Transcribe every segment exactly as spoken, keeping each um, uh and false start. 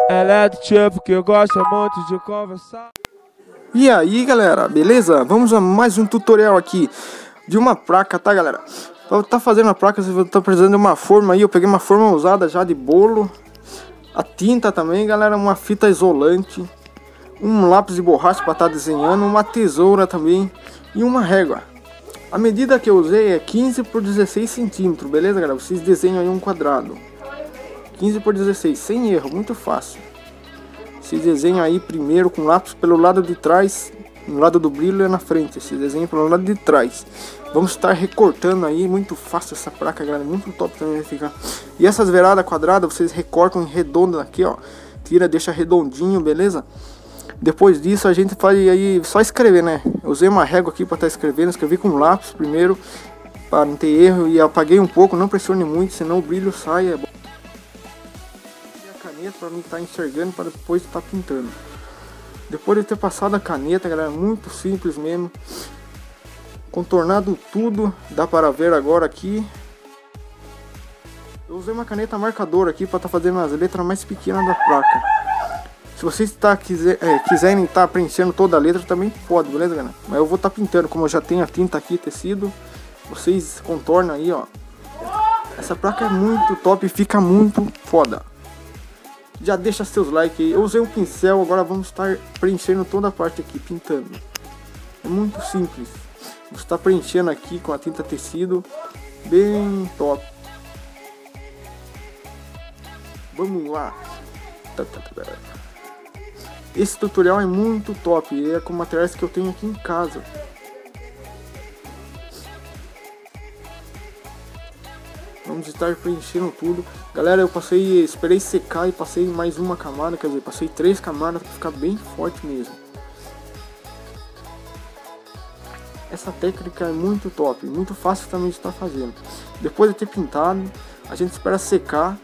Ela é do tipo que gosta muito de conversar. E aí galera, beleza? Vamos a mais um tutorial aqui de uma placa, tá galera? Pra tá fazendo a placa, você tá precisando de uma forma aí. Eu peguei uma forma usada já de bolo, a tinta também galera, uma fita isolante, um lápis de borracha para estar tá desenhando, uma tesoura também e uma régua. A medida que eu usei é quinze por dezesseis centímetros, beleza galera? Vocês desenham aí um quadrado quinze por dezesseis, sem erro, muito fácil. Vocês desenham aí primeiro com lápis pelo lado de trás, no lado do brilho é na frente. Vocês desenham pelo lado de trás. Vamos estar recortando aí, muito fácil essa placa, galera, muito top também vai ficar. E essas veradas quadradas, vocês recortam em redondo aqui, ó. Tira, deixa redondinho, beleza? Depois disso a gente faz aí, só escrever, né? Eu usei uma régua aqui para estar escrevendo, escrevi com lápis primeiro, para não ter erro, e apaguei um pouco, não pressione muito, senão o brilho sai, é bom. Para mim estar enxergando, para depois estar pintando. Depois de ter passado a caneta, galera, muito simples mesmo, contornado tudo, dá para ver agora aqui. Eu usei uma caneta marcador aqui para estar fazendo as letras mais pequenas da placa. Se vocês tá, quiser, é, quiserem estar preenchendo toda a letra, também pode, beleza galera? Mas eu vou estar pintando, como eu já tenho a tinta aqui, tecido, vocês contornam aí, ó. Essa placa é muito top, fica muito foda. Já deixa seus likes aí. Eu usei um pincel, agora vamos estar preenchendo toda a parte aqui, pintando. É muito simples. Vamos estar preenchendo aqui com a tinta tecido, bem top. Vamos lá. Esse tutorial é muito top, é com materiais que eu tenho aqui em casa. Vamos estar preenchendo tudo. Galera, eu passei, esperei secar e passei mais uma camada, quer dizer, passei três camadas para ficar bem forte mesmo. Essa técnica é muito top, muito fácil também de estar fazendo. Depois de ter pintado, a gente espera secar.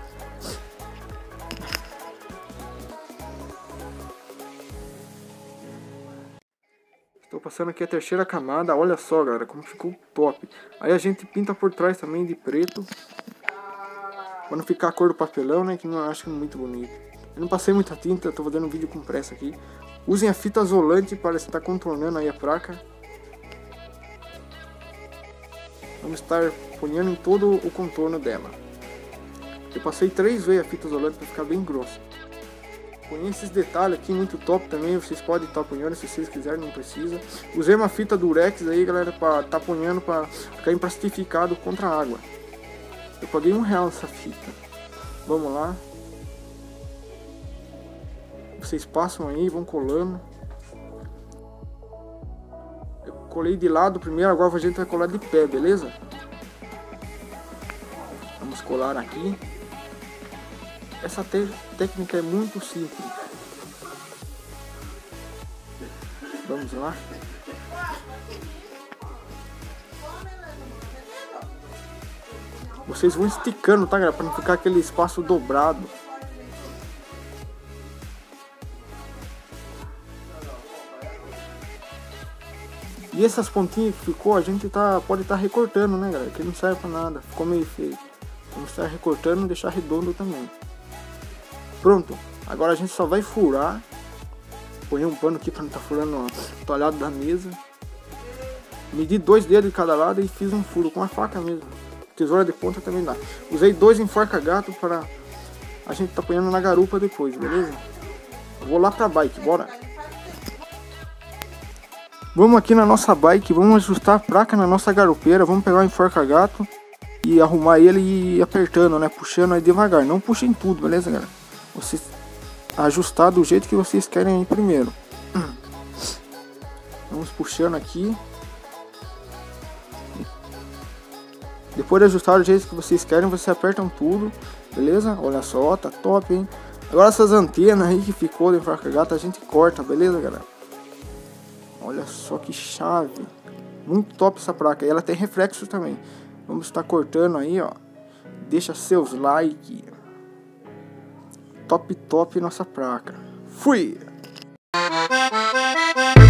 Estou passando aqui a terceira camada, olha só galera, como ficou top. Aí a gente pinta por trás também de preto, para não ficar a cor do papelão, né, que não acho muito bonito. Eu não passei muita tinta, estou fazendo um vídeo com pressa aqui. Usem a fita isolante para estar contornando aí a placa. Vamos estar ponhando em todo o contorno dela. Eu passei três vezes a fita isolante para ficar bem grossa. Põe esses detalhes aqui muito top também, vocês podem estar apunhando se vocês quiserem, não precisa. Usei uma fita durex aí galera, para estar apunhando, para ficar emplastificado contra a água. Eu paguei um real essa fita. Vamos lá. Vocês passam aí, vão colando. Eu colei de lado primeiro, agora a gente vai colar de pé, beleza? Vamos colar aqui. Essa técnica é muito simples. Vamos lá. Vocês vão esticando, tá galera? Para não ficar aquele espaço dobrado. E essas pontinhas que ficou, a gente tá, pode estar tá recortando, né galera? Que não serve para nada, ficou meio feio. Vamos estar recortando e deixar redondo também. Pronto, agora a gente só vai furar. Põe um pano aqui para não estar tá furando o talhado da mesa. Medi dois dedos de cada lado e fiz um furo com a faca mesmo. Tesoura de ponta também dá. Usei dois enforca-gato para a gente tá apanhando na garupa depois, beleza? Eu vou lá pra bike, bora. Vamos aqui na nossa bike, vamos ajustar a placa na nossa garupeira. Vamos pegar o enforca-gato e arrumar ele e ir apertando, né? Puxando aí devagar, não puxem tudo, beleza galera? Vocês ajustar do jeito que vocês querem aí primeiro. Vamos puxando aqui. Depois de ajustar do jeito que vocês querem, vocês apertam tudo, beleza? Olha só, tá top, hein? Agora essas antenas aí que ficou do enforca-gato a gente corta, beleza galera? Olha só que chave. Muito top essa placa. E ela tem reflexo também. Vamos estar cortando aí, ó. Deixa seus likes. Top, top nossa placa. Fui!